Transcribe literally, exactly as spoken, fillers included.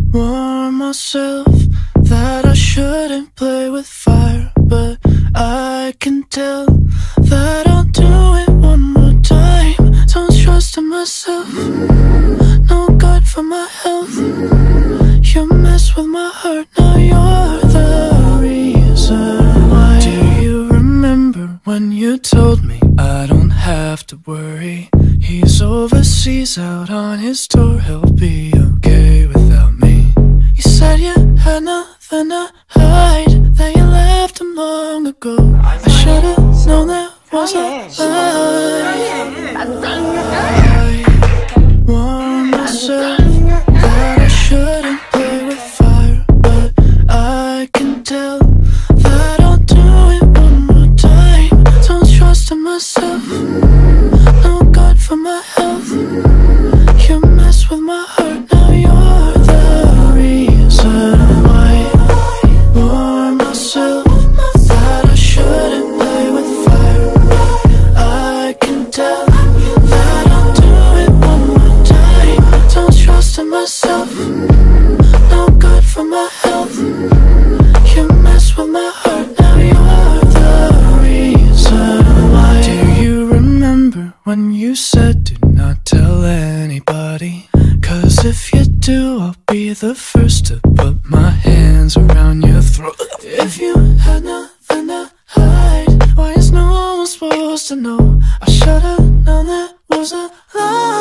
warn myself that I shouldn't play with fire, but I can tell that I'll do it one more time. Don't trust in myself, no good for my health. You mess with my heart, now you're the reason why. Do you remember when you told me I don't have to worry? He's overseas out on his tour, he'll be okay without me. You said you had nothing to hide, that you left him long ago. I should've known that was a lie. I warned myself that I shouldn't play with fire, but I can tell that I'll do it one more time. Don't trust in myself, no good for my health. You mess with my heart, now you're the reason why. I warn myself that I shouldn't play with fire, but I can tell that I'll do it one more time. Don't trust in myself, no good for my health. You mess with my heart, now you're the reason why. Do you remember when you said do not tell anybody? Cause if you do, I'll be the first to put my hands around your throat. If you had nothing to hide, why is no one supposed to know? I should've known that was a lie.